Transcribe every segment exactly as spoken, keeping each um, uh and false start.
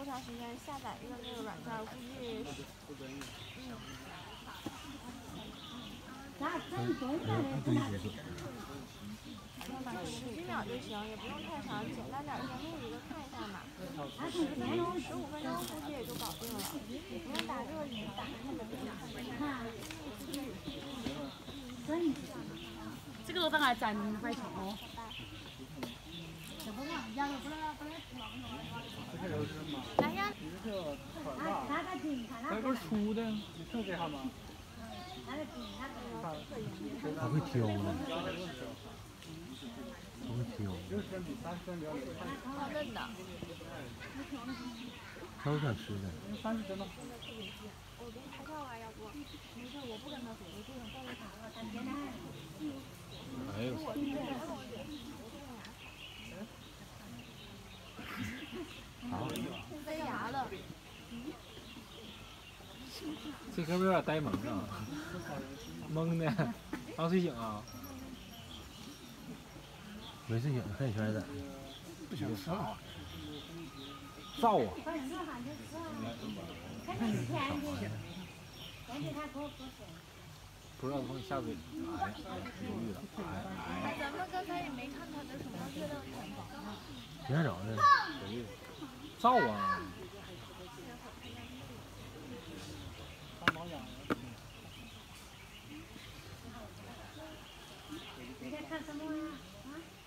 多长时间下载一个那个软件，估计嗯。十几秒就行，也不用太长，简单点先录一个看一下嘛。十十五分钟估计也就搞定了，不用打热语，打那个这个当然占快钱哦。 来呀！ 来根粗的，你看这下吗？ 他会挑呢，他会挑。 好嫩的。 他会想吃的。 三十帧吗？ 我给你拍照啊，要不？没事，我不跟他说，我就想带他。 哎呦！好。 塞牙了。 这哥们有点呆萌啊，懵的，刚睡醒啊。 没睡醒，看你圈子。 不想吃了。燥啊！不知道从你下嘴，哎，犹豫了，哎哎。 咱们刚才也没看他的什么月亮船吧？ 没看着呢。 犹豫。燥啊！当毛痒。 你在看什么呀？啊？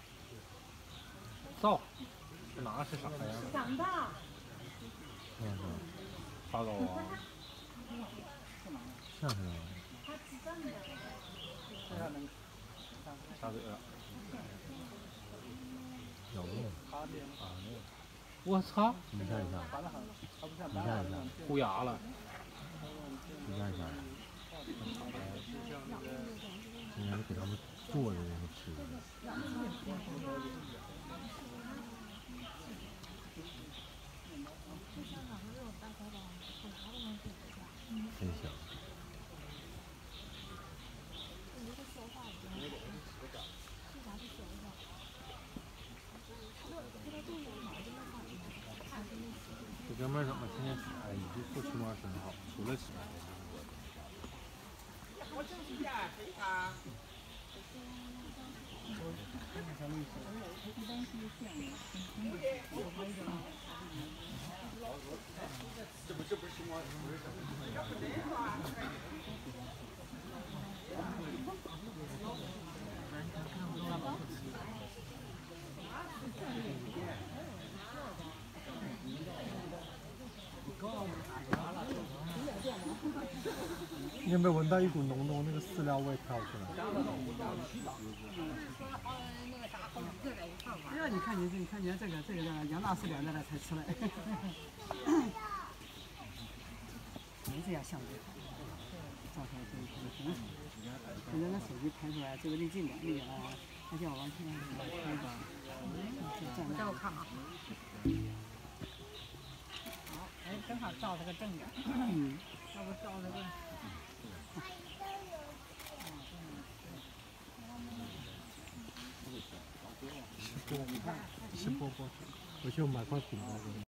燥，这拿是啥呀？ 长的。 嗯嗯。 发糕啊。 像是啊。 它是正的。 下嘴了。 咬动。 我操！ 一下一下。一下一下。 糊牙了。 一下一下。应该是给他们做的那个吃的。真香。这哥们儿怎么天天哎，你这做青蛙真好，除了吃。 我正去点，谁看？这不这不是青蛙，不是什么？要不这个啊？ 你有没有闻到一股浓浓那个饲料味飘出来？ 对呀，你看你这，你看你这个这个杨大师两代了才出来，没这样相对好，照出来这一看挺好。现在拿手机拍出来这个离近点，离远了，他叫我往前拍吧。我带我看看。好，哎，正好照这个正点。嗯。要不照这个。 先播播，回去我买块饼干给你。